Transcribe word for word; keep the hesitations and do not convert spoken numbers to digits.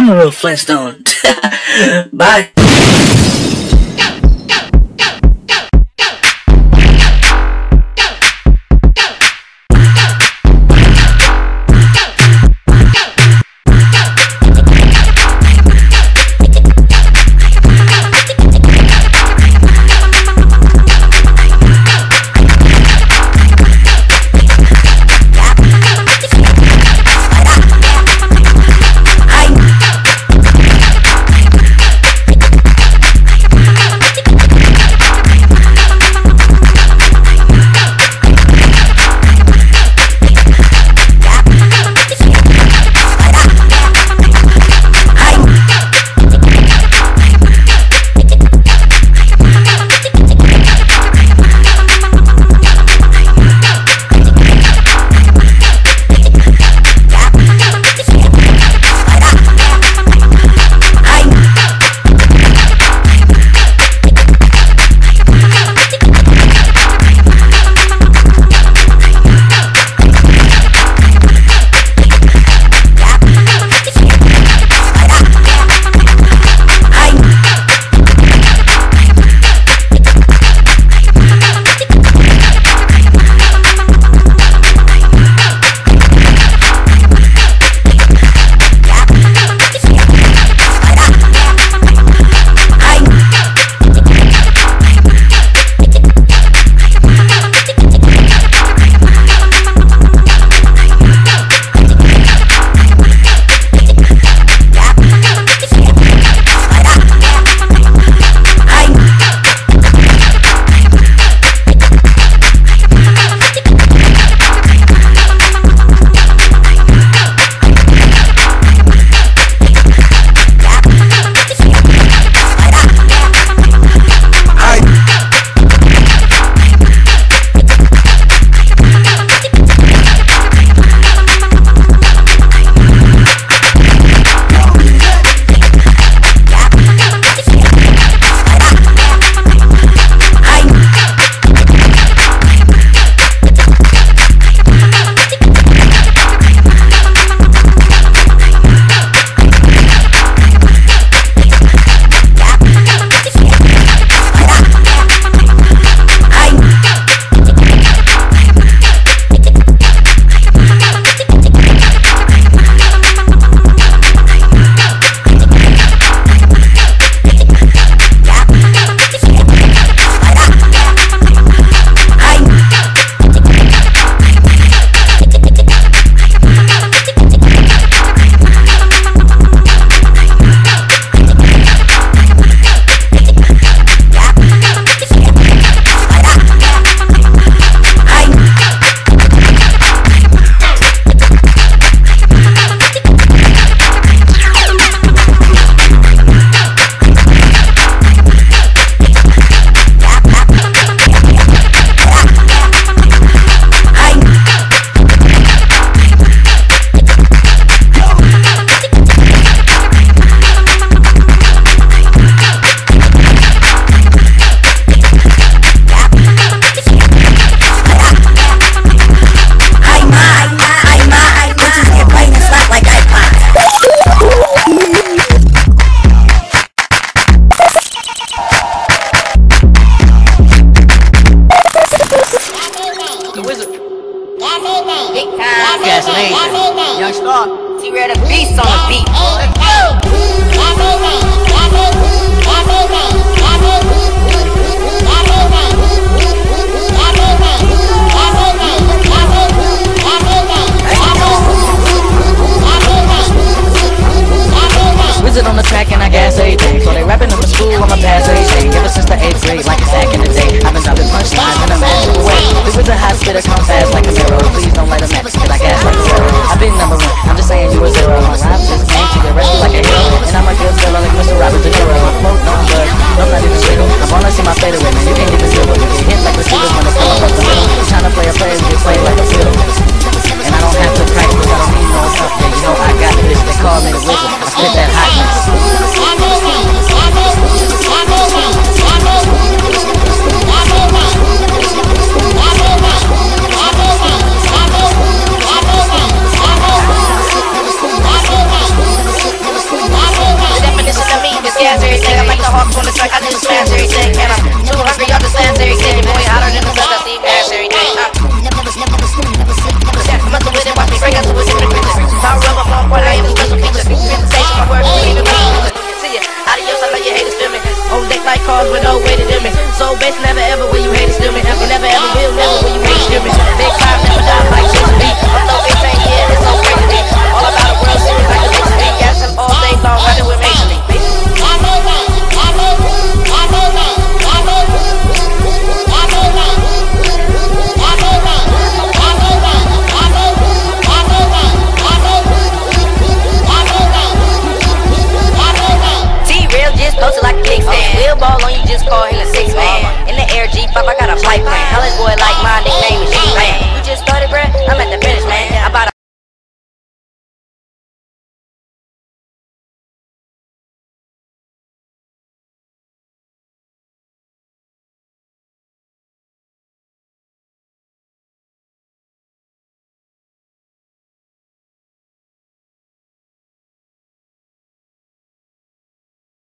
I'm a real Flintstone. Bye. Young Star, T-Red the beast on the beat. Wizard on the track and I gas everything. So they rapping in the school, I'ma pass everything. Ever since the eighth grade, like a sack in the day. I've been dropping punchlines in a magical way. The wizard hot spitter come fast like a zero. Please don't light a match, cause I gas like a zero. I've been number one, I'm just saying you a zero. My rap just came to get rested like a hero. And I'm a good fella like Mister Robert De Niro. I'm float, no blood, no not even zero. I wanna see my fadeaway, man, you can't even deal with it. You get hit like receivers when it's come across the middle. You tryna play a player, you get played like a fiddle. And I don't have to practice, I don't need no help. Yeah, you know I got this, they call me the wizard. I spit that hotness. Wow. gas everything. I'm like the hawks on the track, I just smash everything. And I'm too hungry, y'all just dance everything. Your boy hotter than the sun, I see gas everything. Uh. I'm about to win and watch me break out to a different creature. Power rubber, phone, what I am is special.